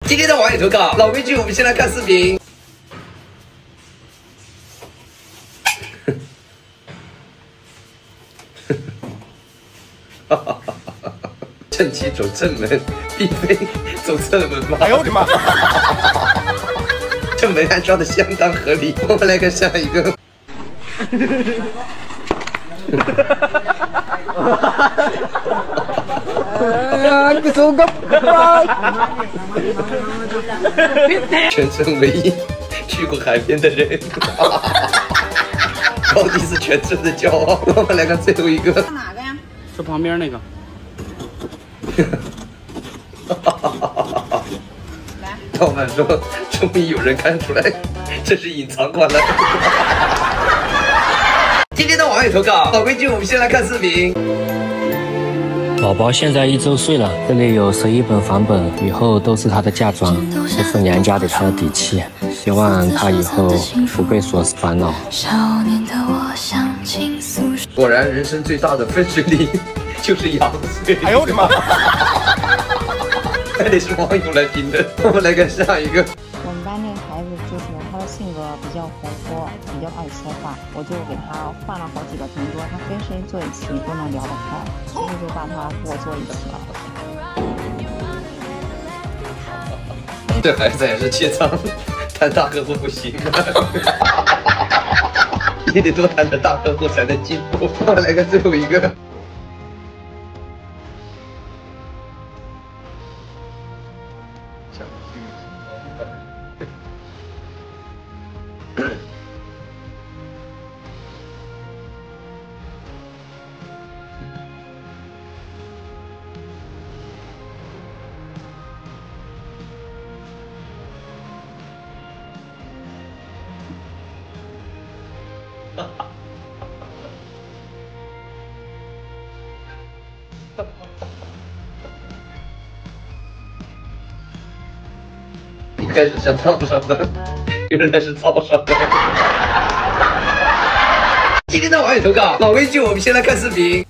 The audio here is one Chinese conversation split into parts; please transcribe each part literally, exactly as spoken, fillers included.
今天的网友投稿，老规矩，我们先来看视频。正气走正门，并非走侧门吗？哎呦我的妈！这门还装的相当合理。我们来看下一个。全村唯一去过海边的人，高低是全村的骄傲。我们来看最后一个。 哪个呀？ 是旁边那个。 来， 老板说，终于有人看出来，这是隐藏款了。今天的网友投稿，老规矩，我们先来看视频。 宝宝现在一周岁了，这里有十一本房本，以后都是他的嫁妆，这是娘家给他的底气，希望他以后不被琐事烦恼。 果然，人生最大的分水岭就是羊水。哎呦我的妈！还得是网友来评论。我们来看下一个。 我们班那个孩子就是他的性格比较活泼，比较爱说话，我就给他换了好几个同桌，他跟谁坐一起都能聊得开，所以就把他给我坐一起了。 这孩子也是怯场，谈大客户不行啊，也得多谈谈大客户才能进步。我们来看最后一个。一开始像套上的，原来是套上的。今天的网友投稿，老规矩，我们先来看视频。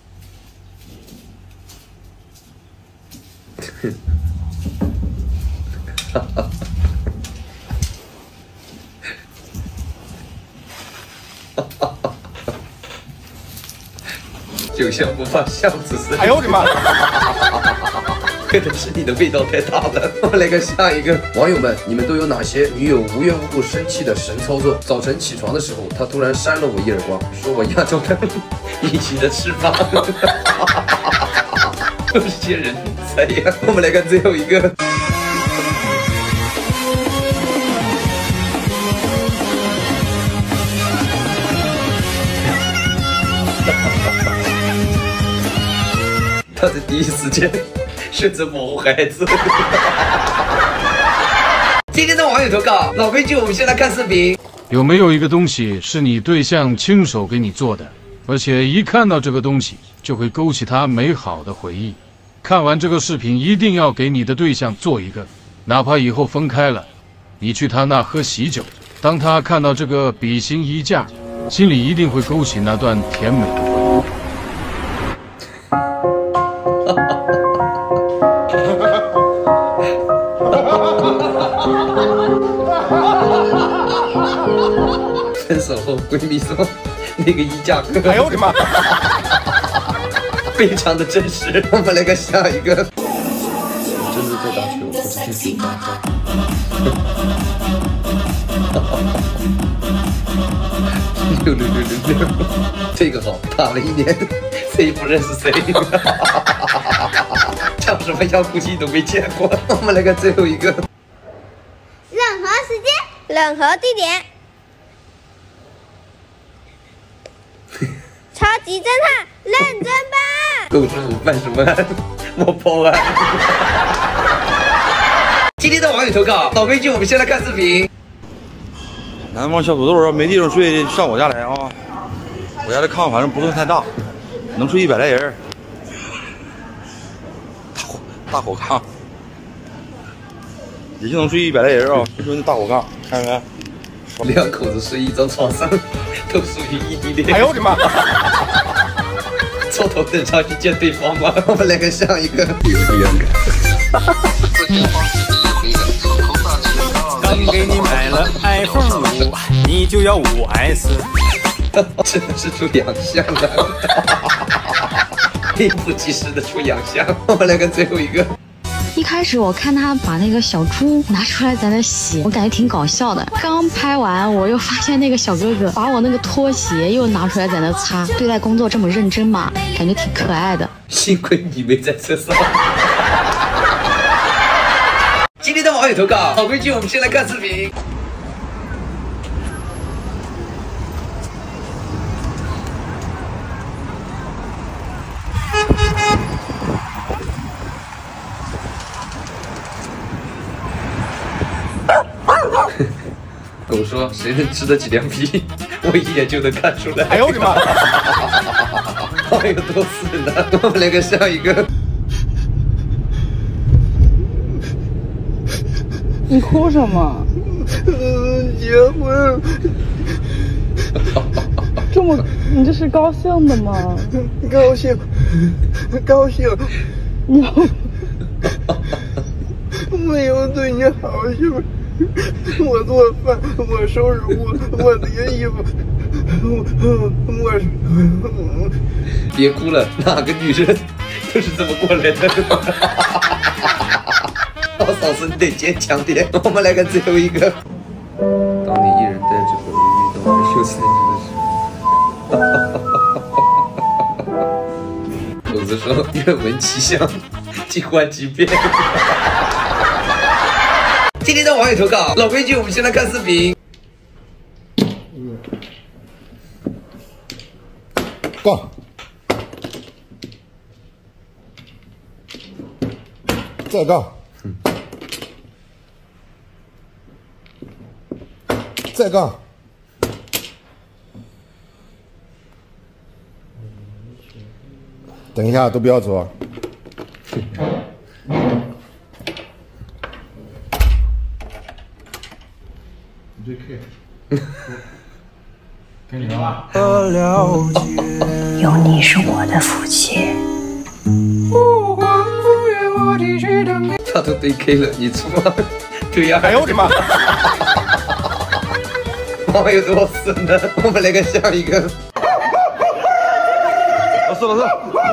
酒香不怕巷子深。哎呦我的妈！可能是你的味道太大了。我们来看下一个。网友们，你们都有哪些女友无缘无故生气的神操作？早晨起床的时候，她突然扇了我一耳光，说我亚洲人一起的吃饭。都是些人才呀。我们来看最后一个。他在第一时间选择保护孩子。今天的网友投稿，老规矩，我们先来看视频。 有没有一个东西是你对象亲手给你做的，而且一看到这个东西就会勾起他美好的回忆？看完这个视频，一定要给你的对象做一个，哪怕以后分开了，你去他那喝喜酒，当他看到这个比心衣架，心里一定会勾起那段甜美的回忆。分手后，闺蜜说那个衣架哥，哎呦我的妈，非常的真实。我们来看下一个。我真的在打球，不是去打球。六六六六六，这个好，打了一年，谁不认识谁？唱什么样估计都没见过。我们来看最后一个。 任何时间，任何地点。超级侦探，认真办！ 狗师傅办什么案？我报案。今天的网友投稿，老规矩，我们先来看视频。 南方小土豆没地方睡，上我家来啊！我家的炕反正不算太大，能睡一百来人。大火大火炕，也就能睡一百来人啊！就说那大火炕，看没？ 两口子睡一张床上，都属于异地恋。哎呦我的妈！坐头等舱去见对方吗？我们来看下一个。有点远。 刚给你买了 iPhone 五，你就要五 S。 真的是出洋相了，名不其实的出洋相。我们来看最后一个。 一开始我看他把那个小猪拿出来在那洗，我感觉挺搞笑的。刚拍完，我又发现那个小哥哥把我那个拖鞋又拿出来在那擦，对待工作这么认真嘛，感觉挺可爱的。 幸亏你没在厕所。今天的网友投稿，好规矩，我们先来看视频。狗说：“谁能吃得起凉皮？我一眼就能看出来。”哎呦我的妈！网友多死呢！我们来个下一个。 你哭什么？ 结婚。 这么，你这是高兴的吗？ 高兴，高兴。 你要没有对你好，是不是？我做饭，我收拾屋，我叠衣服，我我。 别哭了，哪个女人都是这么过来的。老嫂子，你得坚强点。我们来看最后一个。当你一人带着狗遇到二秀三十的时候，狗子说：“愿闻其详，尽换其变。”今天的网友投稿，老规矩，我们先来看视频。 杠，再杠，再杠，等一下，都不要走啊！ 跟你了。 有你是我的福气。 他都对 K 了，你出吗？对呀。 哎呦我的妈！ 网友多死呢！我们来看下一个。 老四，老四。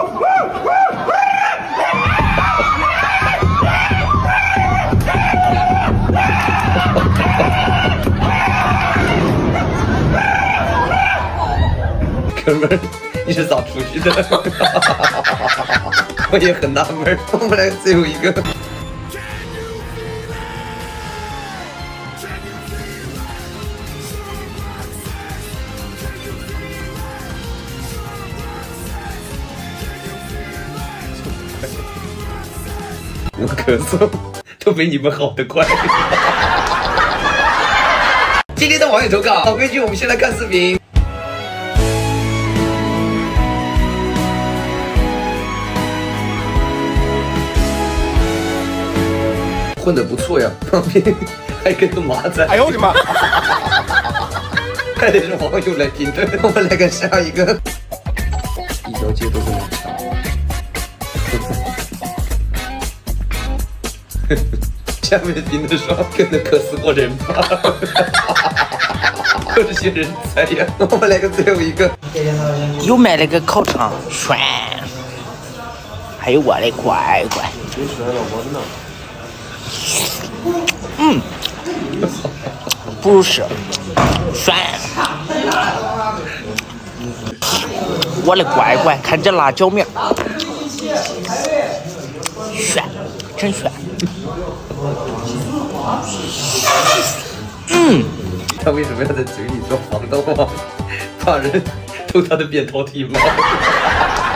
哥们儿，你是咋出去的？我也很纳闷。我们来最后一个。我咳嗽都比你们好得快。今天的网友投稿，老规矩，我们先来看视频。混得不错呀，旁边还跟个马仔。 哎呦我的妈！ 还得是网友来评论。我们来看下一个。一条街都是冷场。下面评论说跟着渴死过人吧。都是些人才呀。我们来个最后一个。 又买了个烤肠，涮。还有我的乖乖。嗯，不如是涮。我的乖乖，看这辣椒面，炫，真炫。嗯， 他为什么要在嘴里说防盗网？怕人偷他的扁桃体吗？